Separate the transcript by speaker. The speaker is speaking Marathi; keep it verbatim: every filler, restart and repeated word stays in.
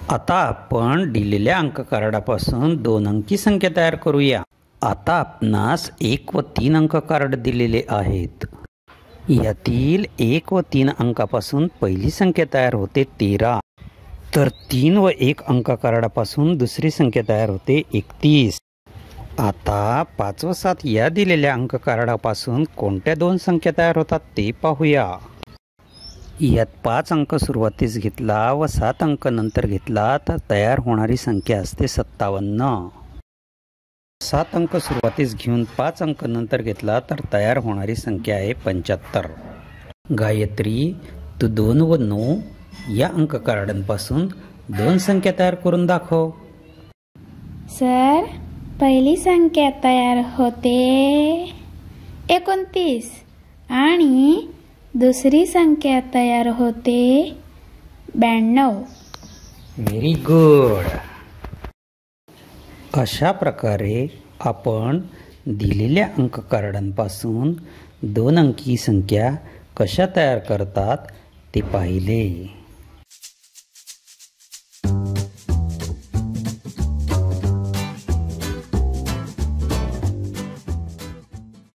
Speaker 1: आता आपण दिलेल्या अंक कार्डापासून दोन अंकी संख्या तयार करूया। आता आपणास एक व तीन अंक कार्ड दिलेले आहेत। यातील एक व तीन अंकापासून पहिली संख्या तयार होते तेरा, तर तीन व एक अंक कार्डापासून दुसरी संख्या तयार होते एकतीस। आता पाच व सात या दिलेल्या अंक कार्डापासून कोणत्या दोन संख्या तयार होतात ते पाहूया। यात पाच अंक सुरुवातीस घेतला व सात अंक नंतर घेतला तर तयार होणारी संख्या असते सत्तावन्न। सात अंक सुरुवातीस घेऊन पाच अंक नंतर घेतला तर तयार होणारी संख्या आहे पंच्याहत्तर। गायत्री, तू दोन व नऊ या अंक कार्डांपासून दोन संख्या तयार करून दाखव।
Speaker 2: सर, पहिली संख्या तयार होते एकोणतीस आणि दुसरी संख्या तयार होते ब्याण्णव।
Speaker 1: Very good. अशा प्रकारे आपण दिलेल्या अंक कार्डांपासून दोन अंकी संख्या कशा तयार करतात ते पाहिले।